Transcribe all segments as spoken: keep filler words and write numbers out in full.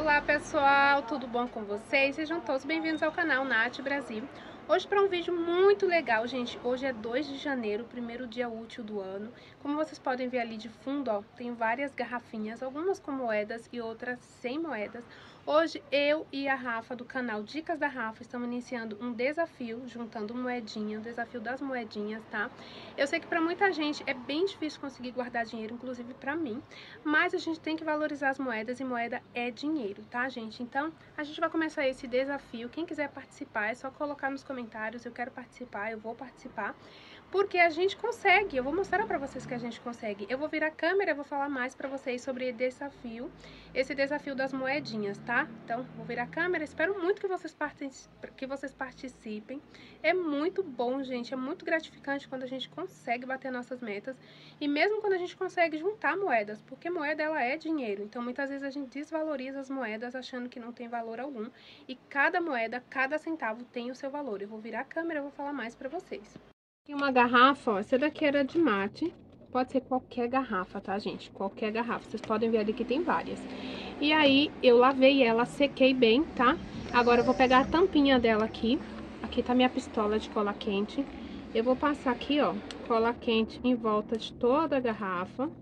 Olá pessoal, tudo bom com vocês? Sejam todos bem-vindos ao canal Nath Brasil. Hoje para um vídeo muito legal, gente. Hoje é dois de janeiro, primeiro dia útil do ano. Como vocês podem ver ali de fundo, ó, tem várias garrafinhas, algumas com moedas e outras sem moedas. Hoje eu e a Rafa do canal Dicas da Rafa estamos iniciando um desafio, juntando moedinha, o desafio das moedinhas, tá? Eu sei que para muita gente é bem difícil conseguir guardar dinheiro, inclusive para mim, mas a gente tem que valorizar as moedas e moeda é dinheiro, tá, gente? Então, a gente vai começar esse desafio. Quem quiser participar é só colocar nos comentários, eu quero participar, eu vou participar. Porque a gente consegue, eu vou mostrar pra vocês que a gente consegue. Eu vou virar a câmera e vou falar mais pra vocês sobre esse desafio, esse desafio das moedinhas, tá? Então, vou virar a câmera, espero muito que vocês, que vocês participem. É muito bom, gente, é muito gratificante quando a gente consegue bater nossas metas. E mesmo quando a gente consegue juntar moedas, porque moeda ela é dinheiro. Então, muitas vezes a gente desvaloriza as moedas achando que não tem valor algum. E cada moeda, cada centavo tem o seu valor. Eu vou virar a câmera e vou falar mais pra vocês. Tem uma garrafa, ó, essa daqui era de mate, pode ser qualquer garrafa, tá, gente? Qualquer garrafa, vocês podem ver ali que tem várias. E aí, eu lavei ela, sequei bem, tá? Agora eu vou pegar a tampinha dela aqui, aqui tá minha pistola de cola quente. Eu vou passar aqui, ó, cola quente em volta de toda a garrafa.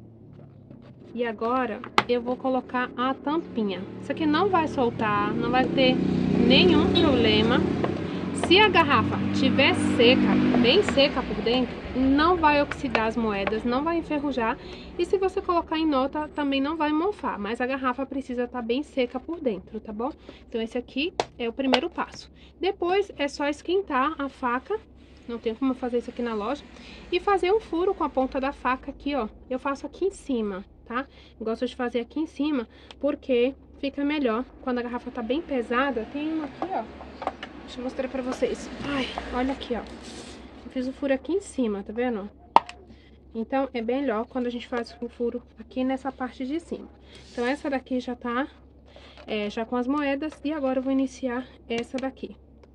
E agora, eu vou colocar a tampinha. Isso aqui não vai soltar, não vai ter nenhum problema. Se a garrafa tiver seca, bem seca por dentro, não vai oxidar as moedas, não vai enferrujar. E se você colocar em nota, também não vai mofar. Mas a garrafa precisa estar bem seca por dentro, tá bom? Então esse aqui é o primeiro passo. Depois é só esquentar a faca, não tem como fazer isso aqui na loja, e fazer um furo com a ponta da faca aqui, ó. Eu faço aqui em cima, tá? Eu gosto de fazer aqui em cima, porque fica melhor. Quando a garrafa tá bem pesada, tem uma aqui, ó. Deixa eu mostrar pra vocês. Ai, olha aqui, ó. Eu fiz o furo aqui em cima, tá vendo? Então, é melhor quando a gente faz o furo aqui nessa parte de cima. Então, essa daqui já tá é, já com as moedas. E agora eu vou iniciar essa daqui.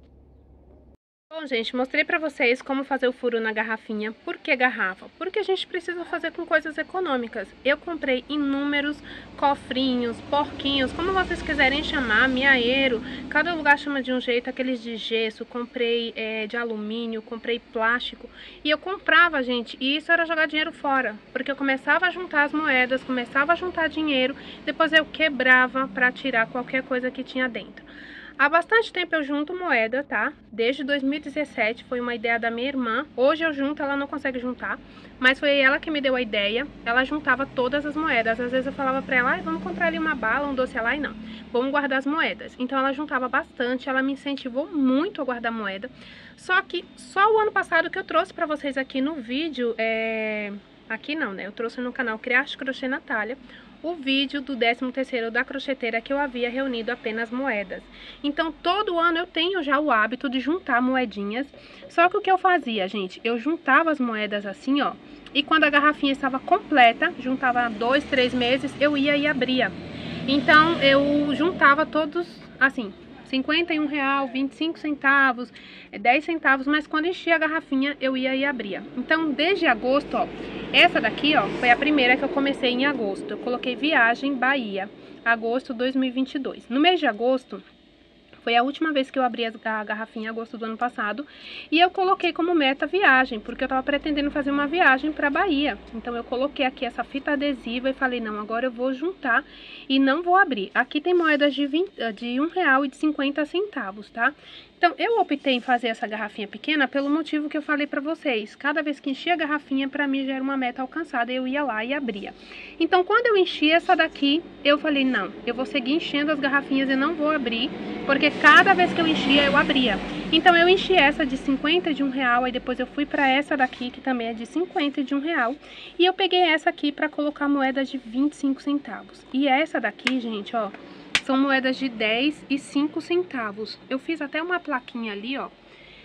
Bom, gente, mostrei pra vocês como fazer o furo na garrafinha. Por que garrafa? Porque a gente precisa fazer com coisas econômicas. Eu comprei inúmeros cofrinhos, porquinhos, como vocês quiserem chamar, miaeiro. Cada lugar chama de um jeito, aqueles de gesso, comprei é, de alumínio, comprei plástico. E eu comprava, gente, e isso era jogar dinheiro fora. Porque eu começava a juntar as moedas, começava a juntar dinheiro, depois eu quebrava pra tirar qualquer coisa que tinha dentro. Há bastante tempo eu junto moeda, tá? Desde dois mil e dezessete, foi uma ideia da minha irmã. Hoje eu junto, ela não consegue juntar, mas foi ela que me deu a ideia. Ela juntava todas as moedas. Às vezes eu falava pra ela, ah, vamos comprar ali uma bala, um doce lá, e não. Vamos guardar as moedas. Então ela juntava bastante, ela me incentivou muito a guardar moeda. Só que só o ano passado que eu trouxe pra vocês aqui no vídeo, é... aqui não, né? Eu trouxe no canal Criarte Crochê Natália o vídeo do décimo terceiro da crocheteira que eu havia reunido apenas moedas. Então, todo ano eu tenho já o hábito de juntar moedinhas. Só que o que eu fazia, gente? Eu juntava as moedas assim, ó. E quando a garrafinha estava completa, juntava dois, três meses, eu ia e abria. Então, eu juntava todos assim, cinquenta e um real, vinte e cinco centavos, dez centavos, mas quando enchia a garrafinha eu ia e abria. Então, desde agosto, ó, essa daqui, ó, foi a primeira que eu comecei em agosto. Eu coloquei Viagem Bahia, agosto de dois mil e vinte e dois. No mês de agosto, foi a última vez que eu abri a garrafinha em agosto do ano passado. E eu coloquei como meta viagem, porque eu tava pretendendo fazer uma viagem pra Bahia. Então eu coloquei aqui essa fita adesiva e falei, não, agora eu vou juntar e não vou abrir. Aqui tem moedas de, vinte, de um real e de cinquenta centavos, tá? Então, eu optei em fazer essa garrafinha pequena pelo motivo que eu falei pra vocês. Cada vez que enchia a garrafinha, pra mim já era uma meta alcançada, eu ia lá e abria. Então, quando eu enchi essa daqui, eu falei, não, eu vou seguir enchendo as garrafinhas e não vou abrir, porque cada vez que eu enchia, eu abria. Então, eu enchi essa de cinquenta e de um real, aí depois eu fui pra essa daqui, que também é de cinquenta e de um real, e eu peguei essa aqui pra colocar moeda de vinte e cinco centavos. E essa daqui, gente, ó, são moedas de dez e cinco centavos. Eu fiz até uma plaquinha ali, ó.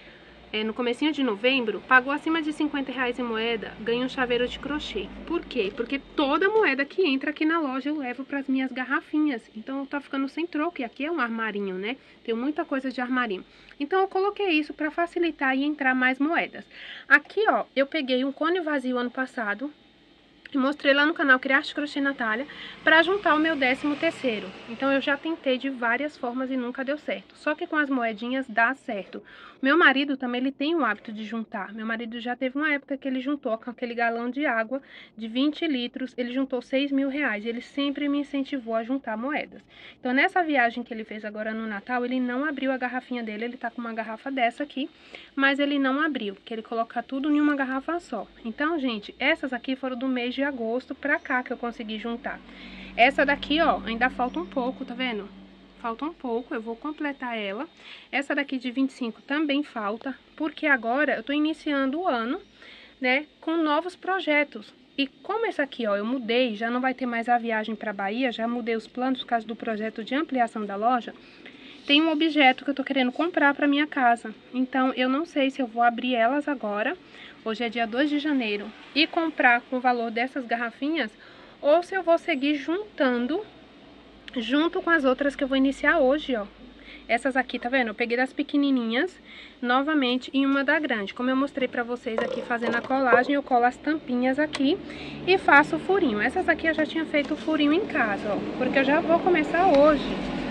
É, no comecinho de novembro, pagou acima de cinquenta reais em moeda, ganha um chaveiro de crochê. Por quê? Porque toda moeda que entra aqui na loja eu levo para as minhas garrafinhas. Então, tá ficando sem troco. E aqui é um armarinho, né? Tem muita coisa de armarinho. Então, eu coloquei isso para facilitar e entrar mais moedas. Aqui, ó, eu peguei um cone vazio ano passado. e mostrei lá no canal Criarte Crochê Natália para juntar o meu décimo terceiro. Então eu já tentei de várias formas e nunca deu certo. Só que com as moedinhas dá certo. Meu marido também, ele tem o hábito de juntar. Meu marido já teve uma época que ele juntou com aquele galão de água de vinte litros, ele juntou seis mil reais. Ele sempre me incentivou a juntar moedas. Então nessa viagem que ele fez agora no Natal, ele não abriu a garrafinha dele, ele tá com uma garrafa dessa aqui, mas ele não abriu, que ele coloca tudo em uma garrafa só. Então, gente, essas aqui foram do mês de agosto pra cá que eu consegui juntar. Essa daqui, ó, ainda falta um pouco, tá vendo? Falta um pouco, eu vou completar ela. Essa daqui de vinte e cinco também falta, porque agora eu tô iniciando o ano, né, com novos projetos. E como essa aqui, ó, eu mudei, já não vai ter mais a viagem pra Bahia, já mudei os planos por causa do projeto de ampliação da loja. Tem um objeto que eu tô querendo comprar pra minha casa. Então, eu não sei se eu vou abrir elas agora, hoje é dia dois de janeiro, e comprar com o valor dessas garrafinhas, ou se eu vou seguir juntando, junto com as outras que eu vou iniciar hoje, ó. Essas aqui, tá vendo? Eu peguei das pequenininhas, novamente, em uma da grande. Como eu mostrei pra vocês aqui fazendo a colagem, eu colo as tampinhas aqui e faço o furinho. Essas aqui eu já tinha feito o furinho em casa, ó, porque eu já vou começar hoje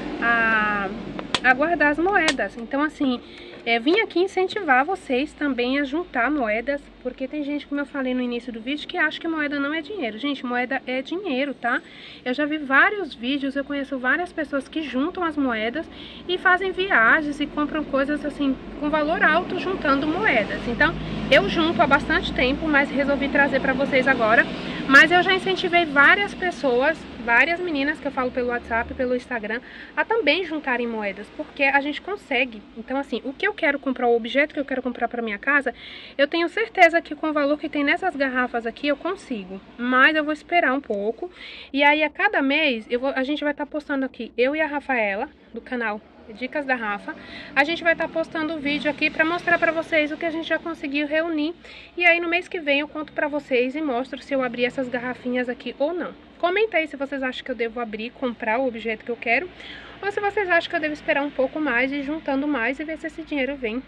a... a guardar as moedas. Então, assim, é, vim aqui incentivar vocês também a juntar moedas, porque tem gente, como eu falei no início do vídeo, que acha que moeda não é dinheiro. Gente, moeda é dinheiro, tá? Eu já vi vários vídeos, eu conheço várias pessoas que juntam as moedas e fazem viagens e compram coisas, assim, com valor alto juntando moedas. Então, eu junto há bastante tempo, mas resolvi trazer pra vocês agora. Mas eu já incentivei várias pessoas, várias meninas que eu falo pelo WhatsApp, pelo Instagram, a também juntarem moedas, porque a gente consegue. Então, assim, o que eu quero comprar, o objeto que eu quero comprar para minha casa, eu tenho certeza que com o valor que tem nessas garrafas aqui eu consigo, mas eu vou esperar um pouco. E aí, a cada mês, eu vou, a gente vai estar tá postando aqui, eu e a Rafaela, do canal Dicas da Rafa, a gente vai estar tá postando o vídeo aqui para mostrar para vocês o que a gente já conseguiu reunir. E aí no mês que vem eu conto para vocês e mostro se eu abrir essas garrafinhas aqui ou não. Comenta aí se vocês acham que eu devo abrir, comprar o objeto que eu quero, ou se vocês acham que eu devo esperar um pouco mais e ir juntando mais e ver se esse dinheiro vem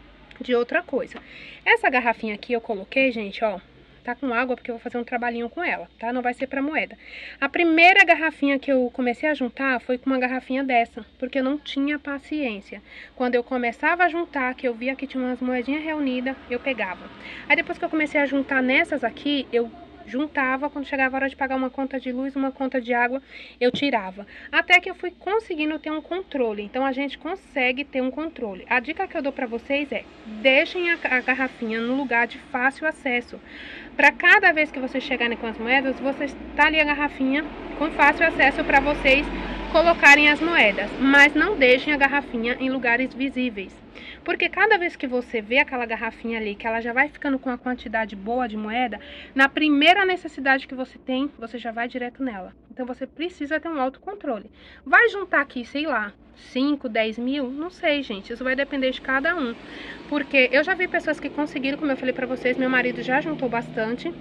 de outra coisa. Essa garrafinha aqui eu coloquei, gente, ó, tá com água porque eu vou fazer um trabalhinho com ela, tá? Não vai ser pra moeda. A primeira garrafinha que eu comecei a juntar foi com uma garrafinha dessa, porque eu não tinha paciência. Quando eu começava a juntar, que eu via que tinha umas moedinhas reunidas, eu pegava. Aí depois que eu comecei a juntar nessas aqui, eu juntava, quando chegava a hora de pagar uma conta de luz, uma conta de água, eu tirava. Até que eu fui conseguindo ter um controle. Então a gente consegue ter um controle. A dica que eu dou pra vocês é: deixem a, a garrafinha no lugar de fácil acesso. Para cada vez que vocês chegarem com as moedas, você está ali a garrafinha com fácil acesso para vocês colocarem as moedas. Mas não deixem a garrafinha em lugares visíveis. Porque cada vez que você vê aquela garrafinha ali, que ela já vai ficando com uma quantidade boa de moeda, na primeira necessidade que você tem, você já vai direto nela. Então você precisa ter um autocontrole. Vai juntar aqui, sei lá, cinco, dez mil? Não sei, gente. Isso vai depender de cada um. Porque eu já vi pessoas que conseguiram, como eu falei pra vocês, meu marido já juntou bastante.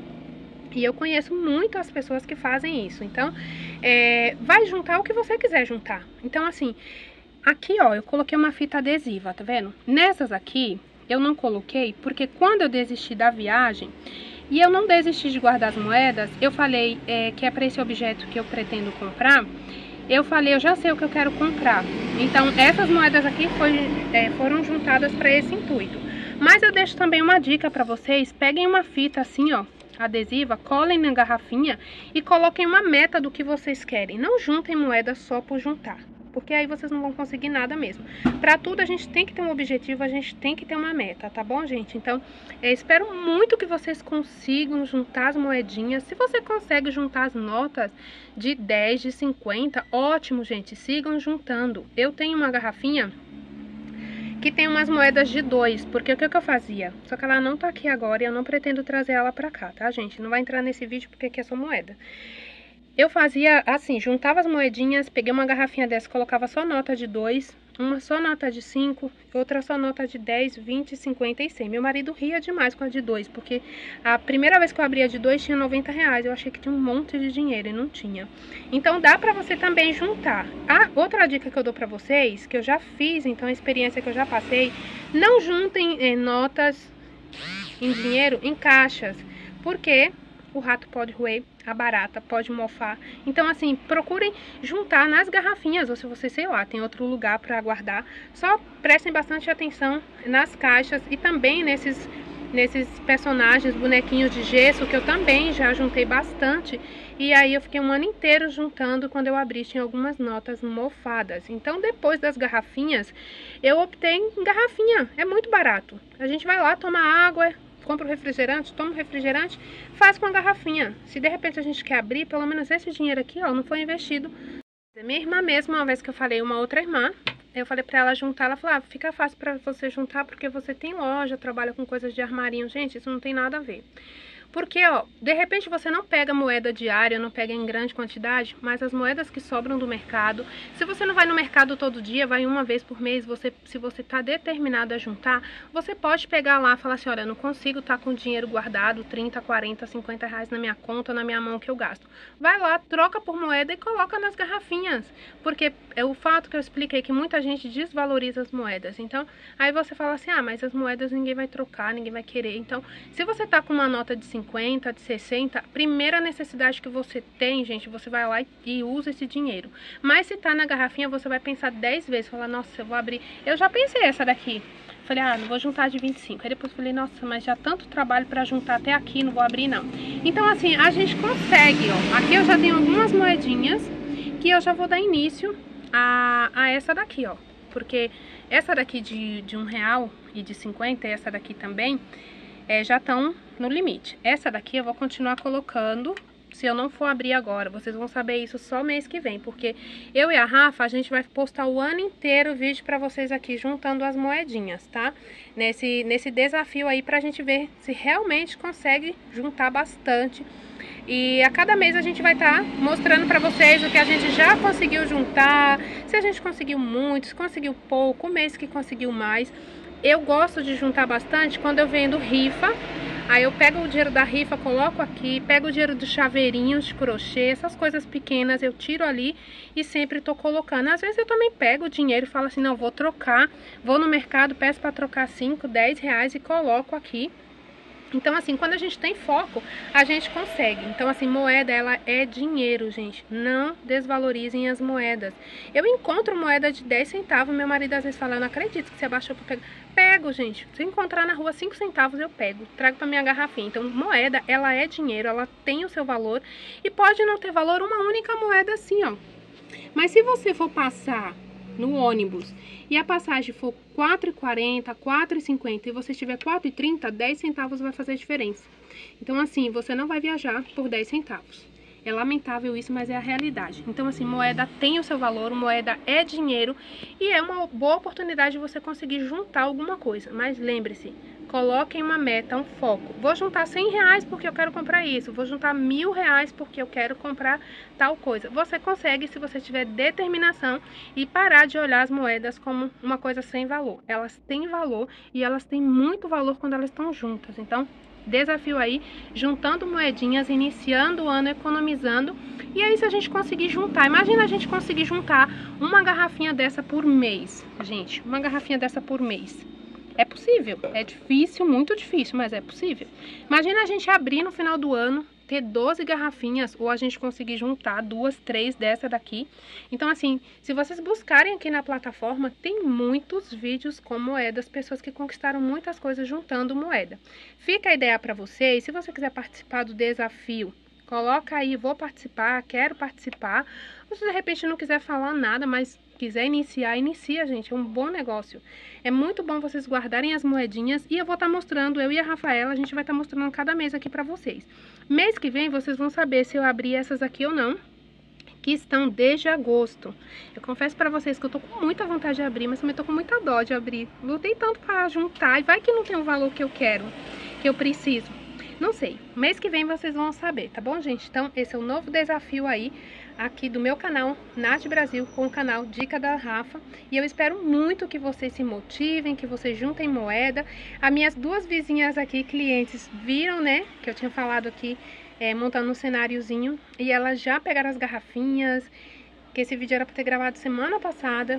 E eu conheço muito as pessoas que fazem isso. Então, é, vai juntar o que você quiser juntar. Então, assim, aqui, ó, eu coloquei uma fita adesiva, tá vendo? Nessas aqui, eu não coloquei, porque quando eu desisti da viagem, e eu não desisti de guardar as moedas, eu falei é, que é para esse objeto que eu pretendo comprar, eu falei, eu já sei o que eu quero comprar. Então, essas moedas aqui foi, é, foram juntadas para esse intuito. Mas eu deixo também uma dica para vocês, peguem uma fita assim, ó, adesiva, colhem na garrafinha e coloquem uma meta do que vocês querem. Não juntem moedas só por juntar, porque aí vocês não vão conseguir nada mesmo. Pra tudo a gente tem que ter um objetivo, a gente tem que ter uma meta, tá bom, gente? Então, eu espero muito que vocês consigam juntar as moedinhas. Se você consegue juntar as notas de dez, de cinquenta, ótimo, gente, sigam juntando. Eu tenho uma garrafinha que tem umas moedas de dois, porque o que, que eu fazia? Só que ela não tá aqui agora e eu não pretendo trazer ela pra cá, tá, gente? Não vai entrar nesse vídeo porque aqui é só moeda. Eu fazia assim, juntava as moedinhas, peguei uma garrafinha dessa, colocava só nota de dois, uma só nota de cinco, outra só nota de dez, vinte, cinquenta e cem. Meu marido ria demais com a de dois, porque a primeira vez que eu abri a de dois tinha noventa reais. Eu achei que tinha um monte de dinheiro e não tinha. Então dá pra você também juntar. A outra dica que eu dou pra vocês, que eu já fiz, então a experiência que eu já passei, não juntem eh, notas em dinheiro em caixas, porque o rato pode roer, a barata pode mofar. Então, assim, procurem juntar nas garrafinhas, ou se você, sei lá, tem outro lugar para guardar. Só prestem bastante atenção nas caixas e também nesses, nesses personagens, bonequinhos de gesso, que eu também já juntei bastante. E aí eu fiquei um ano inteiro juntando, quando eu abri tinha algumas notas mofadas. Então, depois das garrafinhas, eu optei em garrafinha, é muito barato. A gente vai lá, toma água, compra o refrigerante, toma o refrigerante, faz com a garrafinha. Se de repente a gente quer abrir, pelo menos esse dinheiro aqui, ó, não foi investido. Minha irmã mesmo, uma vez que eu falei, uma outra irmã, eu falei pra ela juntar, ela falou, ah, fica fácil pra você juntar porque você tem loja, trabalha com coisas de armarinho. Gente, isso não tem nada a ver. Porque, ó, de repente você não pega moeda diária, não pega em grande quantidade, mas as moedas que sobram do mercado, se você não vai no mercado todo dia, vai uma vez por mês, você, se você tá determinado a juntar, você pode pegar lá e falar assim, olha, eu não consigo estar com dinheiro guardado, trinta, quarenta, cinquenta reais na minha conta, na minha mão que eu gasto. Vai lá, troca por moeda e coloca nas garrafinhas, porque é o fato que eu expliquei que muita gente desvaloriza as moedas. Então, aí você fala assim, ah, mas as moedas ninguém vai trocar, ninguém vai querer. Então, se você tá com uma nota de cinquenta, de sessenta, primeira necessidade que você tem, gente, você vai lá e, e usa esse dinheiro. Mas se tá na garrafinha, você vai pensar dez vezes, falar, nossa, eu vou abrir. Eu já pensei essa daqui. Falei, ah, não vou juntar de vinte e cinco. Aí depois falei, nossa, mas já tanto trabalho pra juntar até aqui, não vou abrir não. Então, assim, a gente consegue, ó. Aqui eu já tenho algumas moedinhas que eu já vou dar início a, a essa daqui, ó. Porque essa daqui de, de um real e de cinquenta, e essa daqui também, É, já estão no limite. Essa daqui eu vou continuar colocando, se eu não for abrir agora. Vocês vão saber isso só mês que vem, porque eu e a Rafa, a gente vai postar o ano inteiro vídeo pra vocês aqui, juntando as moedinhas, tá? Nesse, nesse desafio aí, pra gente ver se realmente consegue juntar bastante. E a cada mês a gente vai estar tá mostrando pra vocês o que a gente já conseguiu juntar, se a gente conseguiu muito, se conseguiu pouco, o mês que conseguiu mais. Eu gosto de juntar bastante quando eu vendo rifa. Aí eu pego o dinheiro da rifa, coloco aqui, pego o dinheiro dos chaveirinhos de crochê, essas coisas pequenas eu tiro ali e sempre tô colocando. Às vezes eu também pego o dinheiro e falo assim, não, vou trocar, vou no mercado, peço para trocar cinco, dez reais e coloco aqui. Então, assim, quando a gente tem foco, a gente consegue. Então, assim, moeda, ela é dinheiro, gente. Não desvalorizem as moedas. Eu encontro moeda de dez centavos, meu marido às vezes fala, eu não acredito que você abaixou para pegar. Pego, gente. Se eu encontrar na rua cinco centavos, eu pego. Trago para minha garrafinha. Então, moeda, ela é dinheiro, ela tem o seu valor. E pode não ter valor uma única moeda assim, ó. Mas se você for passar no ônibus e a passagem for quatro e quarenta, quatro e cinquenta e você tiver quatro e trinta, dez centavos vai fazer diferença. Então, assim, você não vai viajar por dez centavos. É lamentável isso, mas é a realidade. Então, assim, moeda tem o seu valor, moeda é dinheiro e é uma boa oportunidade de você conseguir juntar alguma coisa. Mas lembre-se, coloquem uma meta, um foco. Vou juntar cem reais porque eu quero comprar isso. Vou juntar mil reais porque eu quero comprar tal coisa. Você consegue se você tiver determinação e parar de olhar as moedas como uma coisa sem valor. Elas têm valor e elas têm muito valor quando elas estão juntas. Então, desafio aí, juntando moedinhas, iniciando o ano, economizando. E aí, se a gente conseguir juntar, imagina a gente conseguir juntar uma garrafinha dessa por mês. Gente, uma garrafinha dessa por mês. É possível, é difícil, muito difícil, mas é possível. Imagina a gente abrir no final do ano, ter doze garrafinhas, ou a gente conseguir juntar duas, três dessa daqui. Então, assim, se vocês buscarem aqui na plataforma, tem muitos vídeos com moedas, pessoas que conquistaram muitas coisas juntando moeda. Fica a ideia para vocês, se você quiser participar do desafio, coloca aí, vou participar, quero participar. Ou se de repente não quiser falar nada, mas quiser iniciar, inicia, gente, é um bom negócio. É muito bom vocês guardarem as moedinhas e eu vou estar mostrando, eu e a Rafaela, a gente vai estar mostrando cada mês aqui pra vocês. Mês que vem vocês vão saber se eu abri essas aqui ou não, que estão desde agosto. Eu confesso pra vocês que eu tô com muita vontade de abrir, mas também tô com muita dó de abrir. Lutei tanto pra juntar e vai que não tem o valor que eu quero, que eu preciso. Não sei, mês que vem vocês vão saber, tá bom, gente? Então, esse é o novo desafio aí, aqui do meu canal, Nath Brasil, com o canal Dica da Rafa. E eu espero muito que vocês se motivem, que vocês juntem moeda. As minhas duas vizinhas aqui, clientes, viram, né, que eu tinha falado aqui, é, montando um cenáriozinho. E elas já pegaram as garrafinhas, que esse vídeo era pra ter gravado semana passada.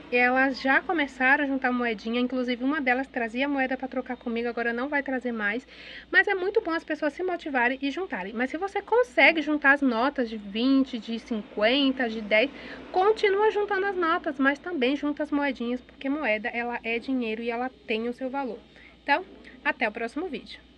elas já começaram a juntar moedinha, inclusive uma delas trazia moeda para trocar comigo, agora não vai trazer mais. Mas é muito bom as pessoas se motivarem e juntarem. Mas se você consegue juntar as notas de vinte, de cinquenta, de dez, continua juntando as notas, mas também junta as moedinhas, porque moeda ela é dinheiro e ela tem o seu valor. Então, até o próximo vídeo.